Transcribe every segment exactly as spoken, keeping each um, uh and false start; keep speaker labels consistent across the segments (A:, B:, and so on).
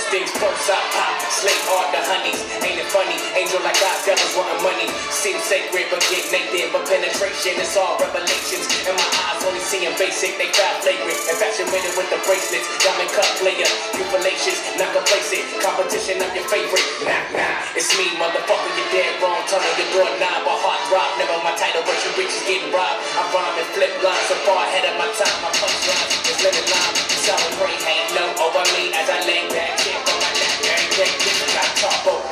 A: things first, I pop. Slave hard the honeys. Ain't it funny? Angel like God, devils wanting money. Seems sacred, but get naked. But penetration, it's all revelations. And my eyes only seeing basic, they foul flagrant. Infatuated with the bracelets. Diamond cut player. You fallacious, not complacent. Competition, I'm your favorite. Nah, nah. It's me, motherfucker, you're dead wrong. Turn on your door knob, a heart drop. Never my title, but your bitch is getting robbed. I rhyme and flip lines so far ahead of my time. My punchlines is living line. Solid brain hang low over me as I lay back. Shit on my neck, every day, this got top up.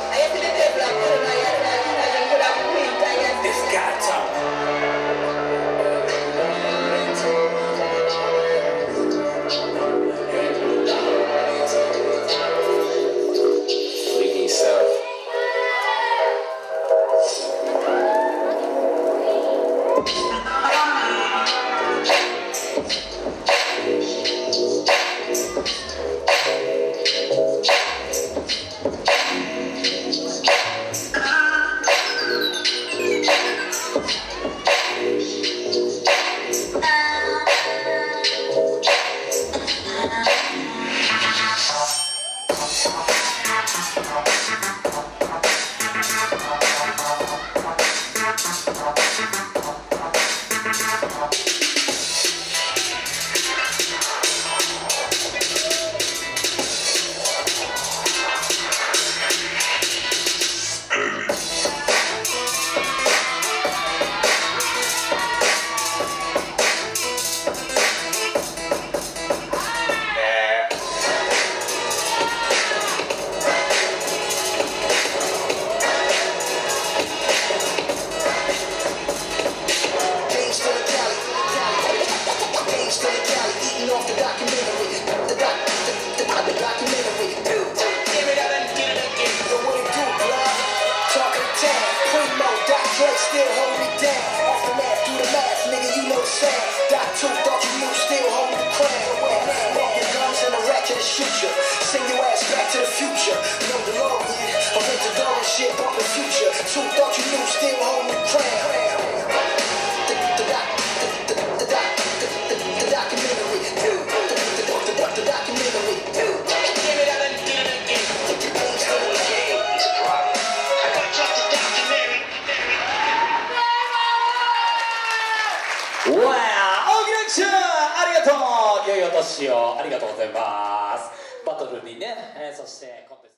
A: This got top. Freaky self. Still hold me down. Off the math, do the math, nigga, you know the sound. Dot two, thought you knew, still hold the crown. Walk your guns and a rat to the shoot ya. Send your ass back to the future. Know the law, man. I went to door and shit, bumpin' future. Two, thought you knew, still hold the crown. The, the, the, the, the, the, the, the documentary. The, the, the, the, the documentary. Give it up and get it again. Put your hands to the game. It's a problem. I gotta drop the documentary.
B: わあ、大木のちゃん、ありがとう。良いお年をありがとうございます。バトルにね、えー、そしてコンテスト